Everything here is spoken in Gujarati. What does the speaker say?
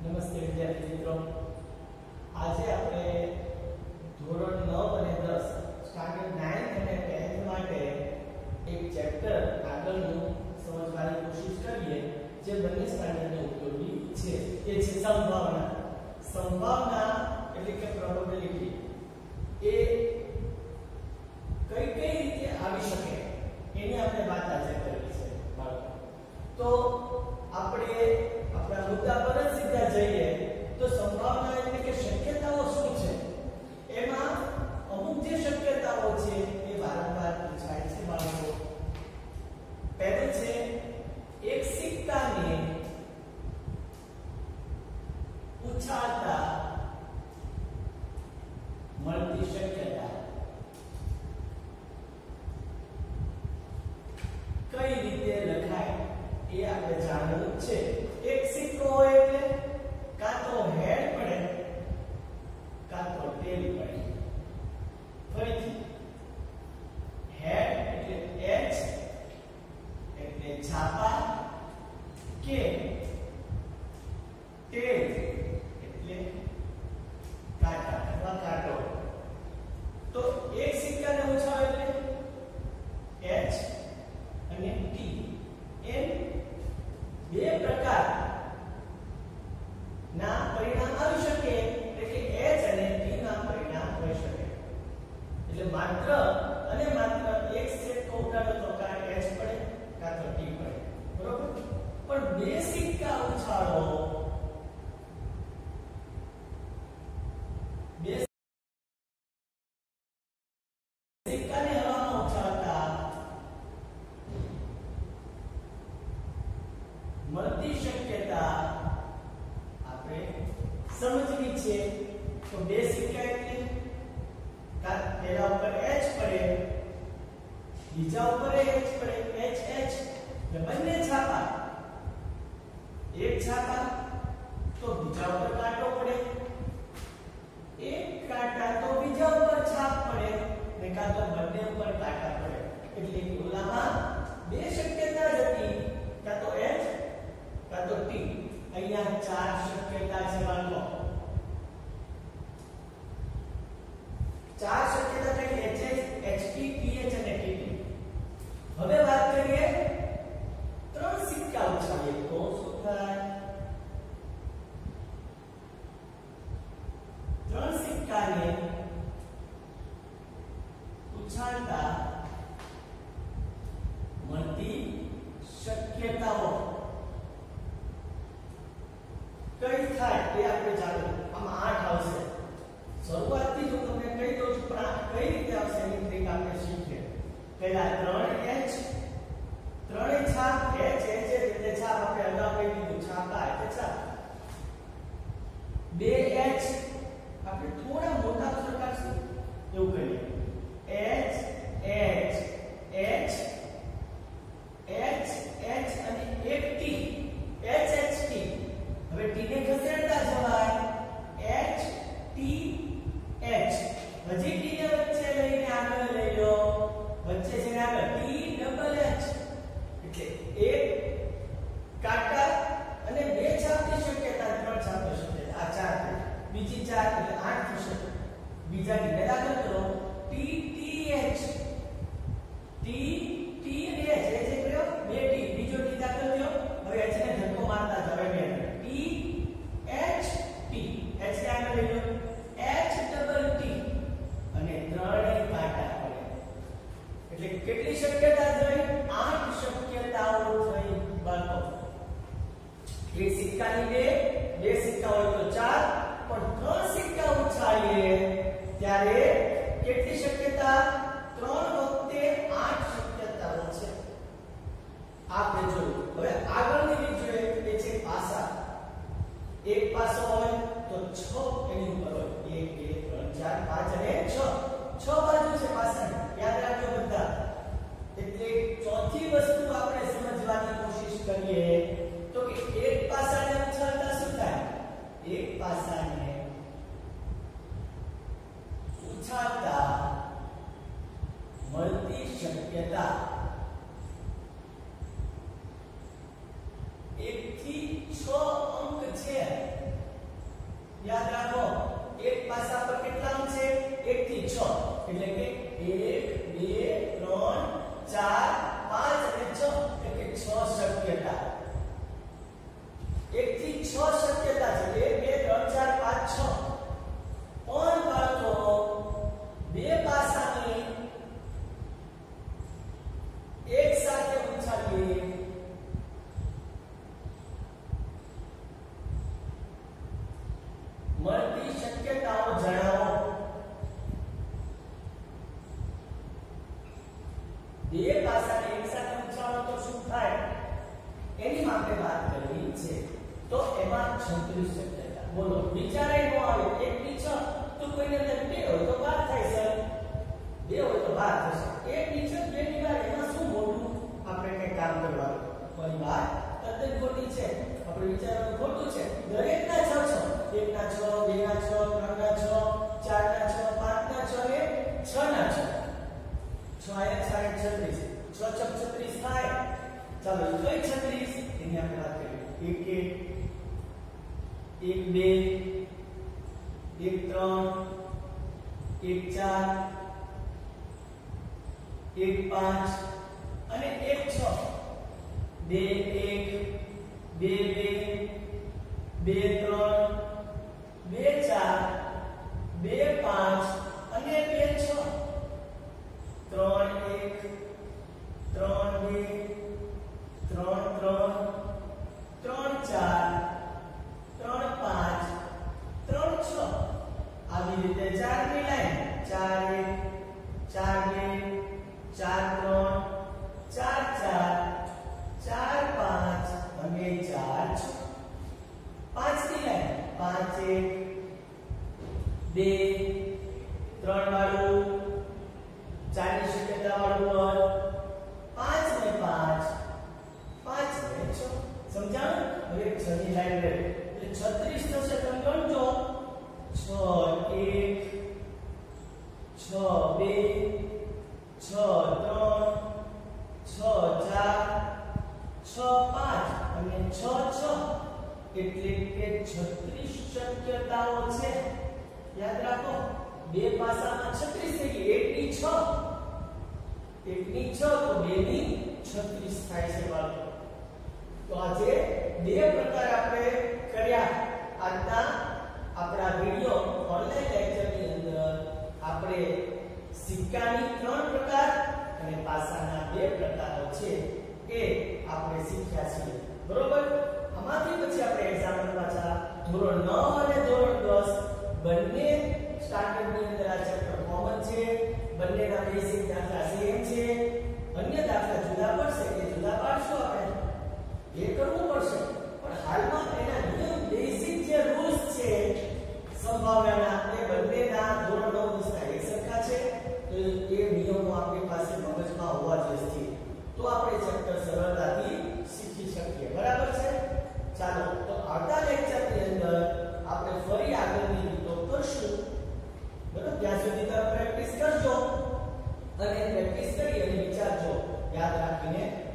નમસ્તે વિદ્યાર્થી મિત્રો, આજે આપણે ધોરણ 9 અને 10 સ્ટાન્ડર્ડ 9 અને 10 માટે એક ચેપ્ટર આગળનું સમજવાની કોશિશ કરીએ જે બંને સ્ટાન્ડર્ડને ઉપયોગી છે. એ છે સંભાવના. સંભાવના એટલે કે પ્રોબેબિલિટી એ કઈ રીતે આવી શકે એની આપણે વાત આજે કરવી છે બાળકો. તો આપણે આપણા મુદ્દા પર જ સીધા જઈએ તો સંભાવના એટલે કે શક્યતાઓ શું છે. એમાં અમુક જે શક્યતાઓ છે એ વારંવાર પૂછાય છે બાળકો. પહેલું છે એક સિક્કાને ઉછાળતા મળતી શક્યતા. કઈ રીતે લખાય એ આપણે જાણવું છે. એક સિક્કો હોય એટલે કાં તો હેડ પડે કાં તો ટેલ પડે. ફરીથી હેડ એટલે એચ એટલે છાપા કે ટેલ એટલે કાંટા અથવા કાંટો. તો એક સિક્કાને ઉછાળે એટલે એચ અને ટી એમ બે પ્રકાર ના પરિણામ આવી શકે. એટલે કે h અને t ના પરિણામ હોઈ શકે. એટલે માત્ર અને માત્ર એક સિક્કો ઉડાડો તો કાં h પડે કાં તો t પડે, બરોબર. પણ બે સિક્કા ઉછાળો, બે સિક્કાને હવામાં ઉછાળતા મળતી શક્યતા આપણે સમજવી છે. તો બે સિક્કા એટલે પહેલા ઉપર h પડે, બીજા ઉપર h પડે, h એટલે બંને છાપા. એક છાપા તો બીજા ઉપર કાંટો પડે, એક કાંટા તો બીજા ઉપર છાપ પડે ને કાં તો બંને ઉપર કાંટા પડે. એટલે ઓલામાં બે શક્યતા જ હતી, કાં તો h કાં તો t. અહીંયા ચાર શક્યતા છે બાળકો. ચાર શક્યતા કઈ? hh, ht, ph અને tt. હવે વાત કરીએ ત્રણ સિક્કા ઉછાળીએ તો શું થાય? ત્રણ સિક્કાને ઉછાળતા મળતી શક્યતાઓ કઈ થાય એ આપણે જાણવું. આમાં 8 આવશે. શરૂઆતથી જો તમને કહી દઉં છું પણ આ કઈ રીતે આવશે એની ટ્રીક આપણે શીખીએ. પહેલા 3h, ત્રણે છાપ h એટલે છાપ આપણે અગાઉ કહી દીધું, છાપા એટલે છાપ. 2h આપણે થોડા મોટા અક્ષર કાઢશું એવું કરીએ. h અને એક t, hht. હવે t ને ખસેડતા જવાય, h t h. હજી t ને વચ્ચે લઈને આગળ લઈ લો, વચ્ચે છે આગળ t ડબલ h. એટલે એક કાંટા અને બે છાપની શક્યતા, ત્રણ છાપની શક્યતા. આ ચાર થઈ. બીજી ચાર એટલે 8 થશે. બીજા ની દાખલ કરો t t h, t t અને h. એ જે કર્યો બે t, બીજો t દાખલ થયો. હવે h ને ધક્કો મારતા જવાય બે t h t. h ને આગળ લઈ લો, h ડબલ t અને ત્રણેય કાંટા પડે. એટલે કેટલી શક્યતા થઈ? 8 શક્યતાઓ થઈ બાળકો. એક સિક્કાની બે સિક્કા હોય તો 4, પણ 3 સિક્કા ઉછાળીએ ત્યારે કેટલી શક્યતા? 3 વખતે 8 શક્યતાઓ છે. આપણે જોયું. હવે આગળની રીત જોઈએ એ છે પાસા. એક પાસો હોય તો 6 એની ઉપર હોય. 1 2 3 4 5 અને 6 બાજુ છે પાસાની. યાદ રાખજો બધા. એટલે ચોથી વસ્તુ આપણે સમજવાની કોશિશ કરીએ તો કે એક પાસાને ઉછાળતા શું થાય? એક પાસાને ઉછાળતા મળતી શક્યતા એમાં 36 શક્યતા. બોલો વિચારે ન આવે 1 ની 6 તો કોઈની અંદર 2 હોય તો 12 થાય સર. 2 હોય તો 12 થશે. 1 ની 6 2 ની 12 એમાં શું મોટું આપણે કઈ કામ કરવાનું? કોઈ વાત તદ્દન ખોટી છે. આપણે વિચારવાનું ખોટું છે. દરેકના 6 6 1 ના 6 2 ના 6 3 ના 6 4 ના 6 5 ના 6 ને 6 ના 6 6 આયા 36 6 ચોક 36 થાય. ચાલો કઈ 36 એની આપણે વાત કરીએ. 1 1 1 2 1 3 1 4 1 5 અને 1 6 2 1 2 2 2 3 2 4 2 5 અને 2 6 3 1 3 2 3 3 3 4 3 5 3 6 આવી રીતે 4 ની લાઈન 4 1 4 2 4 3 4 4 4 5 અને 4 6 5 ની લાઈન 5 1 2 3 વાળું 4 ની શક્યતા વાળું 5 ને 5 5 ને 6 સમજાણું? હવે 6 ની લાઈન લે એટલે 36 થશે. તમે ગણજો 6 1 6 2 6 3 6 4 6 5 અને 6 6 એટલે કે 36 શક્યતાઓ છે. યાદ રાખો બે પાસામાં 36 થઈ ગઈ. 1 ની 6 1 ની 6 તો 2 ની 36 થાય છે બાળકો. તો આજે બે પ્રકાર આપણે કર્યા. આજના આપણા વિડિયો ઓનલાઈન લેક્ચરની અંદર આપણે સિક્કાની 3 પ્રકાર અને પાસાના 2 પ્રકારો છે એ આપણે શીખ્યા છીએ. બરોબર? આમાંથી પછી આપણે એક્ઝામ્પલ પાછા ધોરણ 9 અને ધોરણ 10 બંને સ્ટાન્ડર્ડની અંદર આ ચેપ્ટર કોમન છે. બંનેના બેસિક દાખલા સેમ છે. અન્ય દાખલા જુદા પડશે કે જુદા પાડશું આપણે એ કરવું પડશે. પણ હાલમાં એના નિયમ બેસિક જે રૂલ્સ છે સંભાવનાના એ બંનેના ધોરણ 9 10 એક સરખા છે. તો એ નિયમો આપણી પાસે મગજમાં હોવા જોઈએ તો આપણે ચેપ્ટર સરળતાથી શીખી શકીએ. બરાબર છે? ચાલો તો આવતા લેક્ચરની અંદર આપણે ફરી આગળની રીતો કરશું. બરાબર? ત્યાં સુધી તમે પ્રેક્ટિસ કરજો અને પ્રેક્ટિસ કરી અને વિચારજો યાદ રાખીને